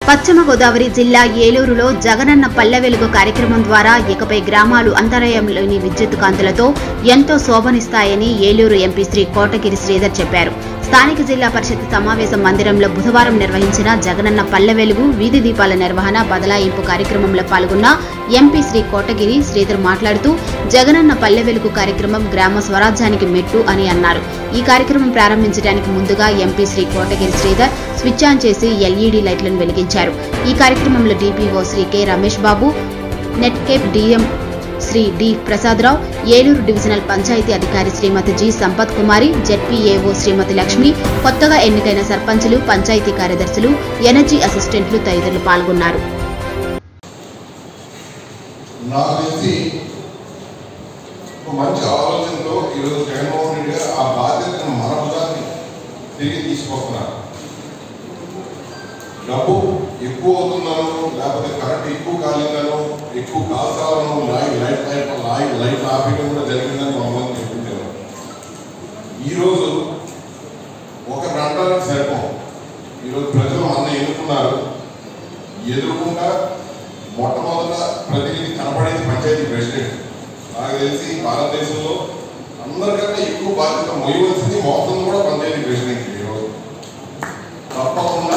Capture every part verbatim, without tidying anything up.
పశ్చిమ గోదావరి జిల్లా ఏలూరులో జగనన్న పల్లె వెలుగు కార్యక్రమం ద్వారా ఇకపై గ్రామాలు అంతరాయంలోని విద్యుత్ కాంతులతో ఎంతో శోభనిస్తాయని ఏలూరు ఎంపీ శ్రీ కోటగిరి శ్రీధర్ చెప్పారు. స్థానిక జిల్లా పరిషత్ సమావేశ మందిరంలో బుధవారం నిర్వహించిన జగనన్న పల్లె వెలుగు వీధి దీపాల నిర్వహణ బదలాయింపు కార్యక్రమంలో పాల్గొన్న ఎంపీ శ్రీ కోటగిరి శ్రీధర్ మాట్లాడుతూ జగనన్న పల్లె వెలుగు కార్యక్రమం గ్రామ స్వరాజ్యానికి మెట్టు అని అన్నారు. ఈ కార్యక్రమం ప్రారంభించడానికి ముందుగా MP Shri Kotagiri Sridhar switch on చేసి ఎల్ఈడీ లైట్లను వెలిగించారు. ఈ కార్యక్రమంలో DPO Shri K Ramesh Babu, NEDCAP DM Shri D Prasadarao, Eluru divisional panchayat అధికారి శ్రీమతి జి సంపత్ కుమారి, జెడ్పీఏఓ శ్రీమతి లక్ష్మి, కొత్తగా ఎన్నికైన సర్పంచులు, పంచాయతీ కార్యదర్శులు, ఎనర్జీ అసిస్టెంట్లు తదితరులు పాల్గొన్నారు. మంచి ఆలోచనతో ఈరోజు జగన్మోహన్ రెడ్డి గారు ఆ బాధ్యతను మనదాన్ని తిరిగి తీసుకొస్తున్నారు. డబ్బు ఎక్కువ అవుతుందనో లేకపోతే కరెంట్ ఎక్కువ కాలిందనో ఎక్కువ కాల్చాలను light light light light light ఆపేయడం కూడా జరిగిందని మమ్మల్ని చెప్పించారు. ఈరోజు ఒక గంటలకు సరిపోం. ఈరోజు ప్రజలు మన ఎన్నుకున్నారు. ఎదుర్కొంటా మొట్టమొదట ప్రతినిధి కనపడేది పంచాయతీ ప్రెసిడెంట్. నాకు తెలిసి భారతదేశంలో అందరికంటే ఎక్కువ బాధ్యత మొయ్యవలసింది మొత్తం కూడా పంచాయతీ ప్రెసిడెంట్. ఈరోజు తప్పకుండా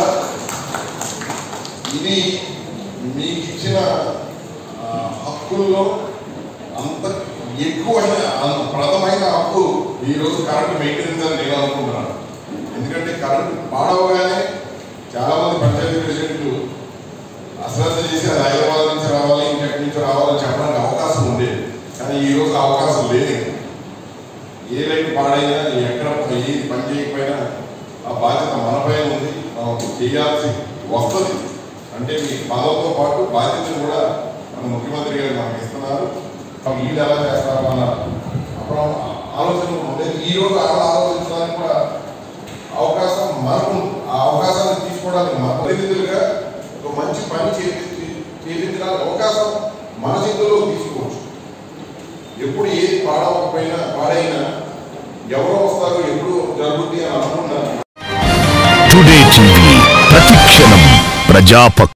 ఇది మీకు ఇచ్చిన హక్కుల్లో అంత ఎక్కువైన అంత ప్రథమైన హక్కు ఈరోజు కరెంట్ మెయింటెనెన్స్ అని నేను అనుకుంటున్నాను. ఎందుకంటే కరెంట్ పాడవగానే చాలామంది పంచాయతీ ప్రెసిడెంట్లు అశ్రద్ధ చేసి అది హైదరాబాద్ నుంచి రావాలి, ఇంకెక్కడి నుంచి రావాలని చెప్పడానికి అవకాశం ఉండేది. కానీ ఈరోజు అవకాశం లేదు. ఏ లైట్ పాడైనా ఎక్కడ ఏ పని చేయకపోయినా ఆ బాధ్యత మనపై ఉంది. మనం చేయాల్సి వస్తుంది. అంటే మీ పదవుతో పాటు బాధ్యతను కూడా మన ముఖ్యమంత్రి గారు మనకు ఇస్తున్నారు. వీళ్ళు ఎలా చేస్తారు అన్న అప్పుడు ఆలోచన ఉండేది. ఈ రోజు అలా ఆలోచించడానికి కూడా అవకాశం మనకు, ఆ అవకాశాన్ని తీసుకోవడానికి మన ప్రతినిధులుగా ఒక మంచి పని చేపించి చేపించడానికి అవకాశం మన చేతుల్లో తీసుకోవచ్చు. ఎప్పుడు ఏది పాడవకపోయినా పాడైనా ఎవరో వస్తారు, ఎప్పుడు జరుగుతుంది అని అనుకుంటున్నారు. టుడే టీవీ ప్రతిక్షణం ప్రజాపక్ష